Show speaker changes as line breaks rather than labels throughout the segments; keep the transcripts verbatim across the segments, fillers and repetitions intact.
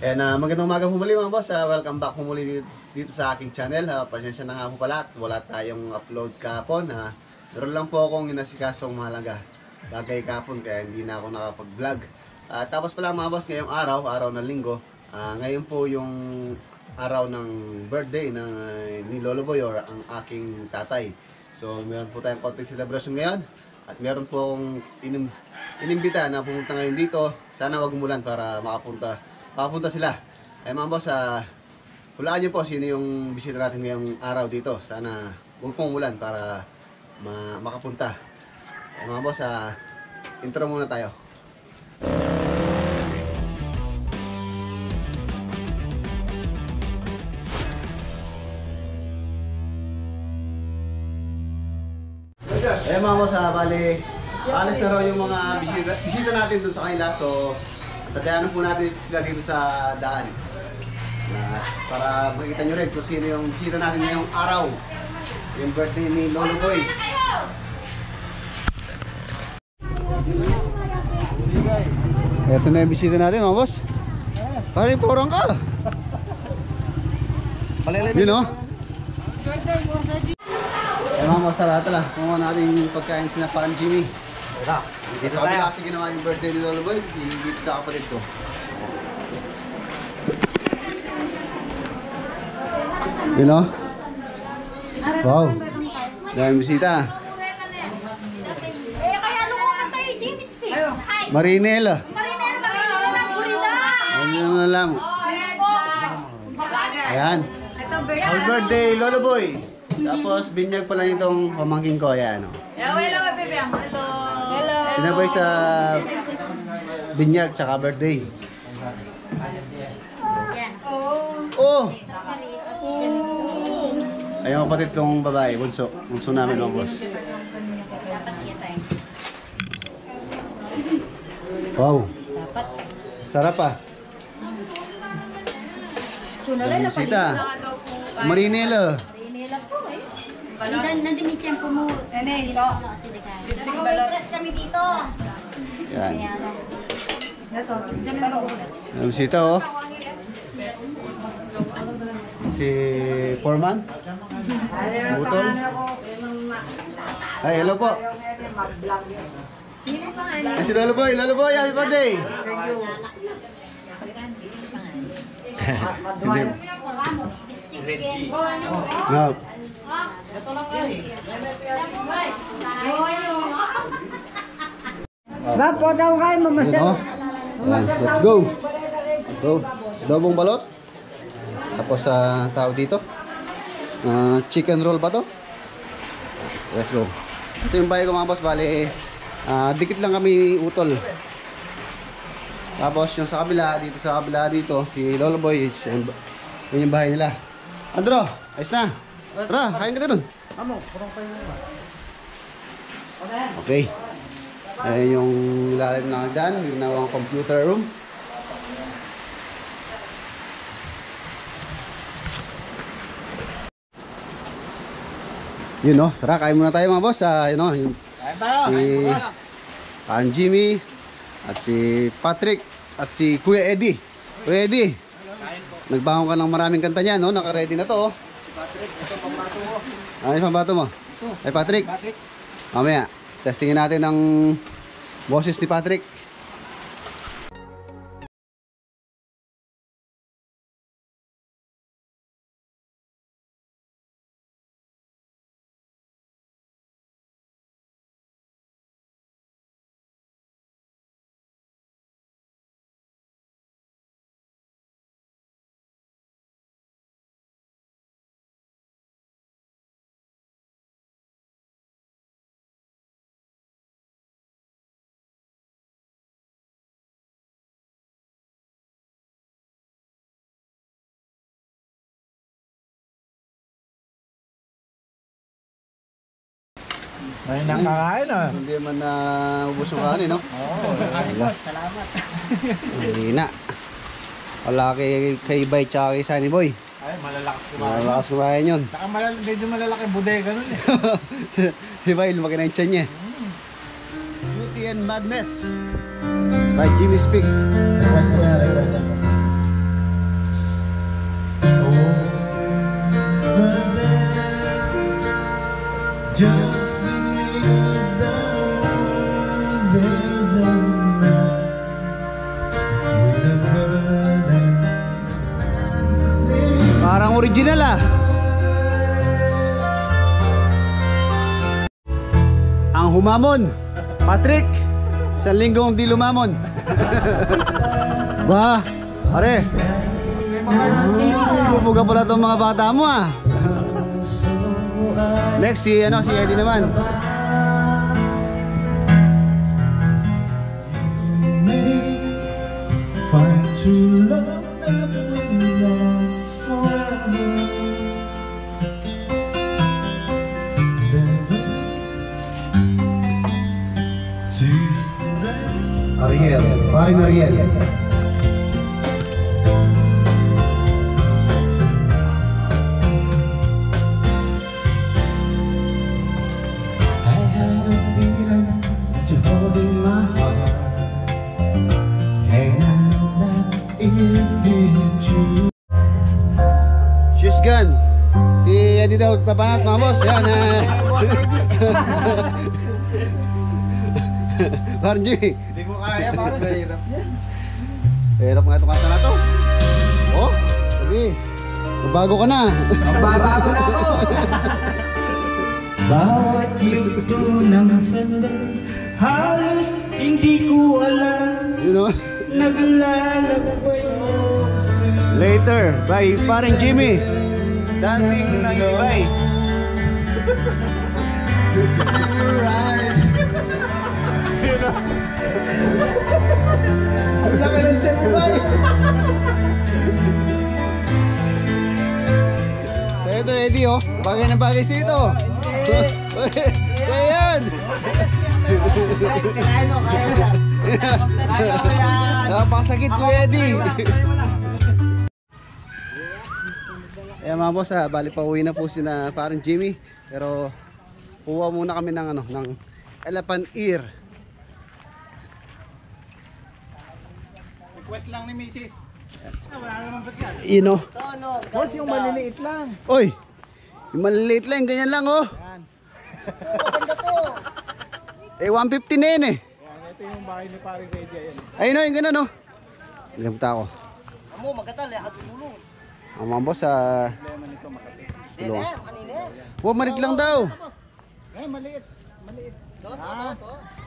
And uh, magandang umaga po muli mga boss. Uh, welcome back po muli dito, dito sa aking channel. Uh, Pasensya na nga po pala at wala tayong upload kahapon. Uh, Meron lang po akong inasikasong mahalaga bagay kahapon kaya hindi na ako nakapag-vlog. Uh, tapos pala mga boss, ngayong araw, araw ng linggo, uh, ngayon po yung araw ng birthday ng uh, ni Lolo Boy or ang aking tatay. So meron po tayong konting celebration ngayon at meron po akong inim inimbita na pumunta ngayon dito. Sana wag umulan para makapunta Papunta sila. Ay mga boss, uh, hulaan nyo po sino yung bisita natin ngayong araw dito. Sana huwag pong umulan para ma makapunta. Ay mga boss, uh, intro muna tayo. Ay mga boss, uh, bali, alis na raw yung mga bisita, bisita natin dun sa kanila. So tadaanan po natin sila dito sa daan uh, para makita nyo rin kung sino yung bisita natin ngayong araw, yung birthday ni Lolo Boy. Ito na yung bisita natin mga boss. Parang porang ka yun o. Eh mga boss, tala tala kumuha natin yung pagkain sila parang Jimmy. Dito tayo kasi ginawa yung birthday ni Lolo Boy dito sa kapatid ko. You know? Wow. Daming bisita.
Eh kaya lumungan tayo, James P.
Marinel.
Marinel, Marinel lang, Burida.
Ano na lang. Ayan. Happy birthday Lolo Boy. Tapos binyag pala itong pamangkin ko. Ayan o.
Hello, bebe. Hello.
Sinabay sa binyag tsaka birthday. Oh! Ayun ang kapatid kong babae, bunso. Bunso namin mga boss. Wow! Sarap ah. Bisita. Marinela.
Marinela po eh. Nandun ni Tiyempo mo. Nene, dito. Nag-waitress kami dito.
Yan. Ang bisita oh. Si Foreman. Butol. Ay, hello po. Ay, si Lolo Boy. Lolo Boy, happy birthday. Hindi. No.
Rap, po daw kayo, mamasyal.
Let's go. Go. Dobong balot. Tapos sa uh, tawag dito. Uh, chicken roll ba to? Let's go. Ito yung bahay ko mga boss. Bali, uh, dikit lang kami utol. Tapos yung sa kabila, dito sa kabila dito, si Lolo Boy. Yun yung bahay nila. Andro, ayos na. Tara, kain ka dun. Okay. Ayan yung ilalim ng hagdan, yung nawang computer room. Yun no, tara kain muna tayo mga boss. Uh, yun no, yung, si Parang Jimmy at si Patrick at si Kuya Eddie. Kuya Eddie, nagbangon ka ng maraming kanta niya no, naka-ready na to oh. Patrick, ito pambato mo. Ano yung pambato mo? Ito. Ay Patrick. Patrick. Mamaya, testingin natin ang boses ni Patrick.
Ay, nakakain ah.
Hindi man na ubos yung kanin, no?
Oo, salamat.
Hina. Wala kay, kay Bay tsaka kay Sunny Boy.
Ay, malalakas kumain.
Malalakas kumain yun.
Saka malal medyo malalaki bodega nun eh.
si, si Bay, lumaki na yung tiyan niya. Mm. Beauty and Madness by Jimmy Speak.
Request mo yan, request.
Just beneath the moon, there's a night with a bird and sun.
Parang original ah. Ang humamon, Patrick. Isang linggong di lumamon. Ba, pare. Bubuga pala itong mga bata mo ah. Next si ano si Eddie naman.
Find true love that will last forever. Never to
Ariel, paring Ariel.
I had a feeling to hold in my heart, and I know that is it true.
She's gone. Si Eddie daw tapangat mga boss. Yan eh. Barnji.
Hindi ko kaya, parang mahirap yan.
Hirap nga itong kanta na to. Oh, sabi. Mabago ka na.
Mababago na ako.
Bawat yugto ng sandal, halos hindi ko alam.
You know?
Naglalakbay
Later, by paring Jimmy. Dancing ng ibay.
your eyes.
Ang laki ng tiyan mo ba? So ito Eddie oh, bagay na bagay sa ito. So yan. Napakasakit ko Eddie. Ayan mga boss ha, bali pa uwi na po si na parang Jimmy. Pero kuha muna kami ng ano, ng elephant ear.
Request lang ni Missus Wala naman ba't yan?
You know.
Boss, yung maliliit lang.
Oy, yung maliliit lang, ganyan lang oh.
Yan.
Eh one fifty na yun eh.
Yan, ito yung bahay ni Paring Reggie. Ayan.
Ayun o, yung gano'n o. Nagamta ako.
Amo, magatal eh. At tulong.
Ang mga boss ah,
Problema nito makati.
tulungan. Huwag marit lang daw.
Eh, maliit. Maliit. Ah,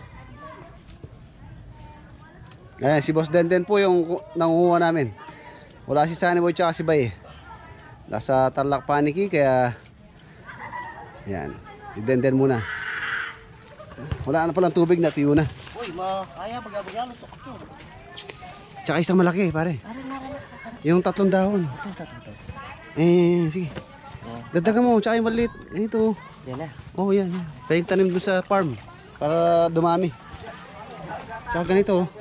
Ayan, si Boss Denden po yung ku- nangunguha namin. Wala si Sunny Boy tsaka si Bay eh. Nasa Tarlac Paniki kaya yan, si Denden muna. Wala na palang tubig na, tiyo na.
Uy, ma, kaya pag-abagalo sa kato.
Tsaka isang malaki pare. Yung tatlong dahon. Eh, sige. Dagdagan mo, tsaka yung maliit. Eh, ito.
Yan na.
Oh, yan. Pwedeng tanim doon sa farm para dumami. Tsaka ganito. oh.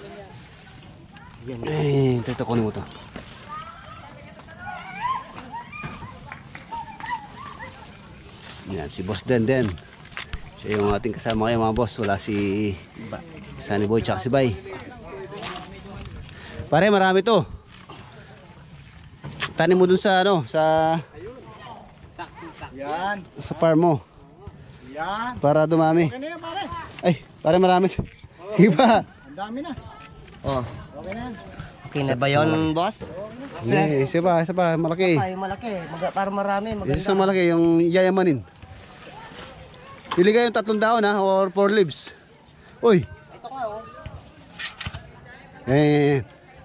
Eh, ito, ito, kunin mo ito. Yan, si Boss Denden. Siya yung ating kasama ngayon mga boss. Wala si Sunny Boy tsaka si Bay. Pare, marami to. Tanim mo dun sa ano, sa
yan.
sa farm mo
Yan.
para dumami.
Okay na yan, pare.
Ay, pare marami. Iba.
Ang dami na.
Oh.
Okay na yan.
Okay na ba yun, boss?
Eh, isa pa, isa pa, malaki.
Ay, malaki. Mag para marami. Maganda.
Isa sa malaki, yung yayamanin. Pili kayo yung tatlong daon ha, or four leaves. Uy.
Ito nga, oh.
Eh.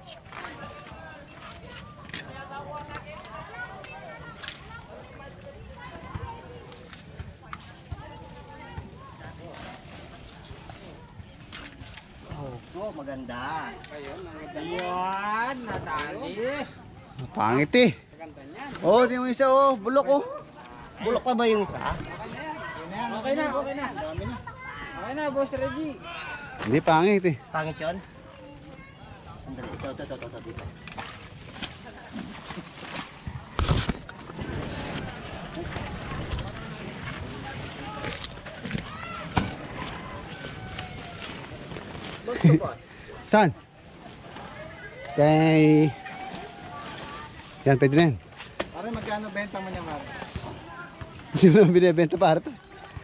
Oh, maganda.
Yan, natali.
Pangit eh. Oh, di mo isa oh, bulok oh.
Bulok pa ba yung isa?
Okay na, okay na. Dami na. Okay na, Boss Reggie.
Hindi pangit eh.
Pangit yun? Andali, ito, ito, ito, ito, dito.
Saan? Kay... Yan, pwede na yan.
Pare, magkano benta mo niya, pare?
Hindi mo naman binibenta para to.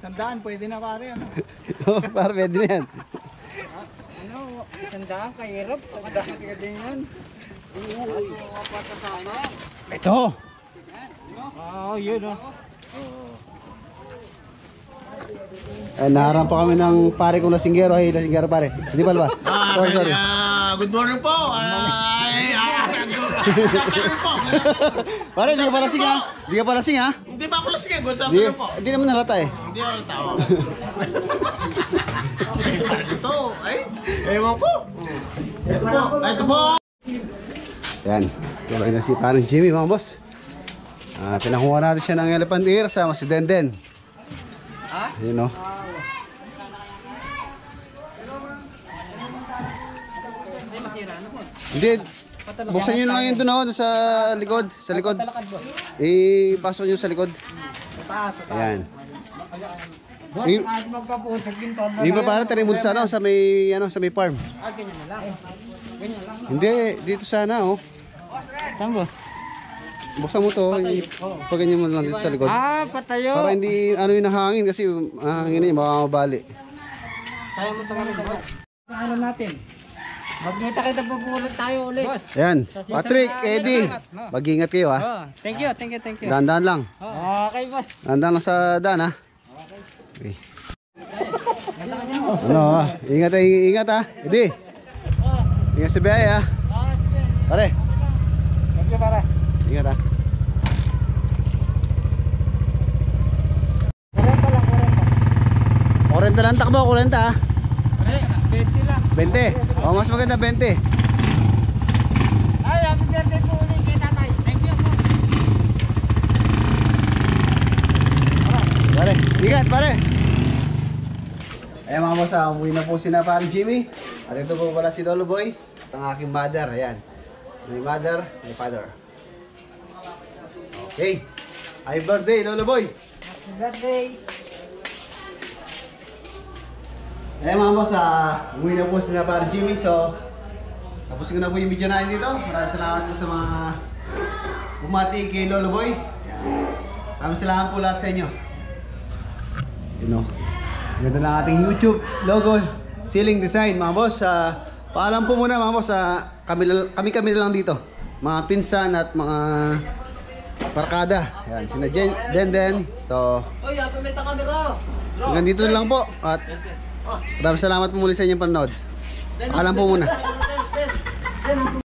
Sandaan, pwede na pare. Ano?
Oh, para pwede na yan.
Ano, sandaan, kahirap. Sandaan ka din yan.
Ito.
Oo, oh, yun oh.
Eh, naharap pa kami ng pare kong lasinggero. Ay, lasinggero pare. Hindi ba ba?
Ah,
Sorry, sorry.
ah, good morning po. Ay, ah, po.
Pare, hindi ka pa lasing ha? Hindi ka pa lasing ha?
Hindi pa ako lasing. Good
Hindi,
afternoon po.
hindi naman halata eh.
Hindi ako tao. Ito, ay, ewan ko. Ito po, ito po.
Yan. Tuloy na si parang Jimmy mga boss. Ah, pinakuha natin siya ng elephant ear sa si Denden. Ha? Yun o. Hindi. Buksan nyo na lang yun doon ako, doon sa likod. Sa likod. Ipasok nyo sa likod. Ayan. Yung,
At magpapuntag din to.
yung pa para tayo mo sa ano, sa may, ano, sa may farm.
Ah, ganyan na lang. Ganyan lang.
Hindi, dito sana oh.
Saan boss?
Buksan mo to, pag ganyan mo lang dito sa likod.
Ah, patayo.
Para hindi ano yung nahangin kasi hangin yun, baka mabali.
Kaya mo ito kami sa boss. Ano natin? Magkita kita pupulot tayo ulit. Boss.
Ayan, Patrick, Eddie, mag-ingat kayo ha.
Oh, thank you, thank you, thank you.
Dahan-dahan lang.
Okay, boss.
Dahan-dahan lang sa daan ha. Okay. Ano ha? Ingat ha, ingat ha. Eddie. Ingat sa biyahe ha. Pare.
Thank you, para.
Ingat ha. Kurenta lang takbo, kurenta ha.
twenty lang.
twenty. O, mas maganda twenty.
Ay, happy birthday po ulit kay tatay. Thank you po.
Pare, ingat pare. Ayan mga boss, ah, umuwi na po si na parang Jimmy. At ito po pala si Lolo Boy. At ang aking mother, ayan. My mother, my father. Okay. Happy birthday, Lolo Boy.
Happy birthday.
Ayan mga boss, ah, umuwi na po si na parang Jimmy. So, tapos ko na po yung video natin dito. Maraming salamat po sa mga bumati kay Lolo Boy. Ayan. Maraming salamat po lahat sa inyo. You know. Ganda lang ating YouTube logo, ceiling design mga boss. Uh, paalam po muna mga boss, uh, kami, kami kami lang dito, mga pinsan at mga barkada. Yan, sina Jen, Denden. So, hanggang dito na lang po. At maraming salamat po muli sa inyong panonood. Paalam po muna.